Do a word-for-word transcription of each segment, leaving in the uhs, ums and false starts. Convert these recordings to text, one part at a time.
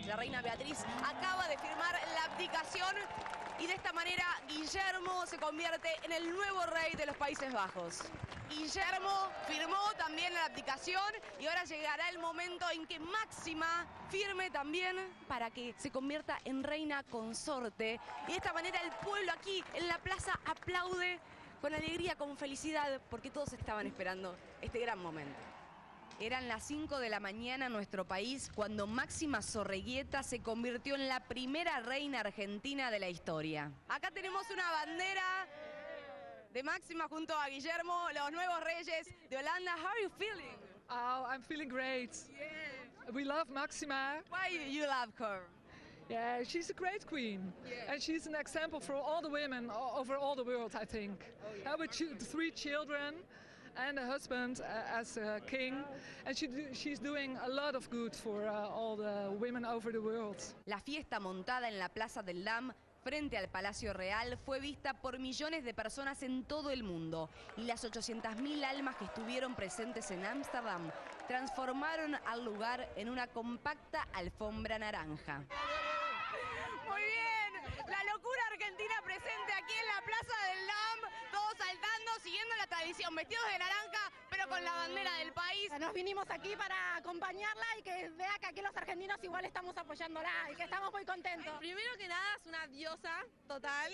La reina Beatriz acaba de firmar la abdicación y de esta manera Guillermo se convierte en el nuevo rey de los Países Bajos. Guillermo firmó también la abdicación y ahora llegará el momento en que Máxima firme también para que se convierta en reina consorte. Y de esta manera el pueblo aquí en la plaza aplaude con alegría, con felicidad, porque todos estaban esperando este gran momento. Eran las cinco de la mañana en nuestro país cuando Máxima Zorreguieta se convirtió en la primera reina argentina de la historia. Acá tenemos una bandera de Máxima junto a Guillermo, los nuevos reyes de Holanda. How are you feeling? Oh, I'm feeling great. Yeah. We love Máxima. Why you love her? Yeah, she's a great queen. Yeah. And she's an example for all the women all over all the world, I think. Oh, yeah. Uh, with two, three children and a husband uh, as a king. And she do, she's doing a lot of good for uh, all the women over the world. La fiesta montada en la Plaza del Dam frente al Palacio Real fue vista por millones de personas en todo el mundo y las ochocientas mil almas que estuvieron presentes en Ámsterdam transformaron al lugar en una compacta alfombra naranja. Muy bien, la locura argentina presente aquí en la Plaza del Dam, todos saltando, siguiendo la tradición, vestidos de naranja, pero con la bandera del país. Nos vinimos aquí para acompañarla y que vea que aquí los argentinos igual estamos apoyándola y que estamos muy contentos. Primero que nada es una diosa total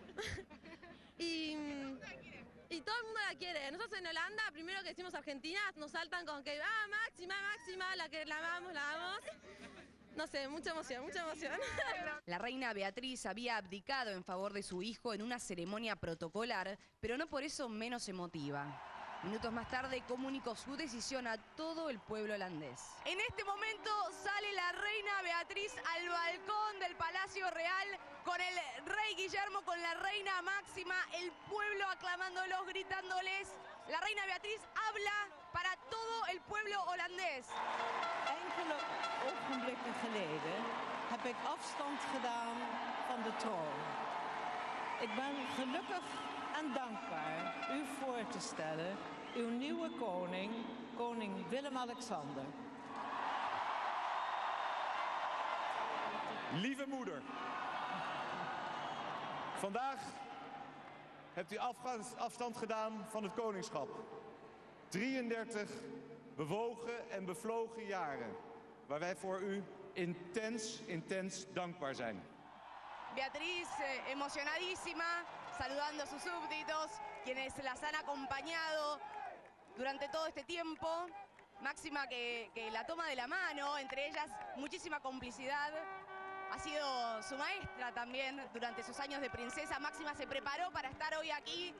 y, y todo el mundo la quiere. Nosotros en Holanda, primero que decimos Argentina, nos saltan con que ah, Máxima, Máxima, la que la amamos, la amamos. No sé, mucha emoción, mucha emoción. La reina Beatriz había abdicado en favor de su hijo en una ceremonia protocolar, pero no por eso menos emotiva. Minutos más tarde comunicó su decisión a todo el pueblo holandés. En este momento sale la reina Beatriz al balcón del Palacio Real con el rey Guillermo, con la reina Máxima, el pueblo aclamándolos, gritándoles. La reina Beatriz habla para todo el pueblo holandés. Enkele ogenblikken geleden heb ik afstand gedaan van de troon. Ik ben gelukkig en dankbaar u voor te stellen, uw nieuwe koning, koning Willem-Alexander. Lieve moeder, vandaag hebt u afstand gedaan van het koningschap. drieëndertig bewogen en bevlogen jaren, waar wij voor u intens, intens dankbaar zijn. Beatriz, eh, emocionadísima, saludando a sus súbditos, quienes las han acompañado durante todo este tiempo. Máxima que, que la toma de la mano, entre ellas muchísima complicidad. Ha sido su maestra también durante sus años de princesa. Máxima se preparó para estar hoy aquí.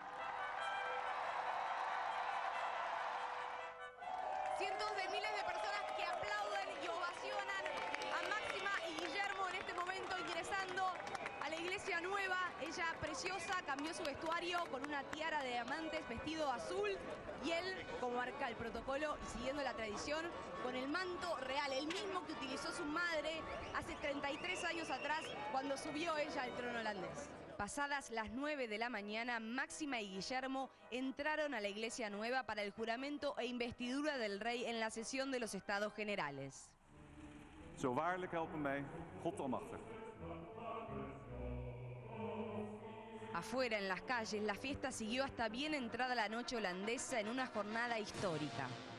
Cientos de miles de personas que aplauden y ovacionan a Máxima y Guillermo en este momento ingresando a la iglesia nueva. Ella preciosa cambió su vestuario con una tiara de diamantes, vestido azul, y él, como marca el protocolo y siguiendo la tradición, con el manto real, el mismo que utilizó su madre hace treinta y tres años atrás cuando subió ella al trono holandés. Pasadas las nueve de la mañana, Máxima y Guillermo entraron a la iglesia nueva para el juramento e investidura del rey en la sesión de los Estados Generales. Zo waarlijk helpen mij, God almachtig. Afuera, en las calles, la fiesta siguió hasta bien entrada la noche holandesa en una jornada histórica.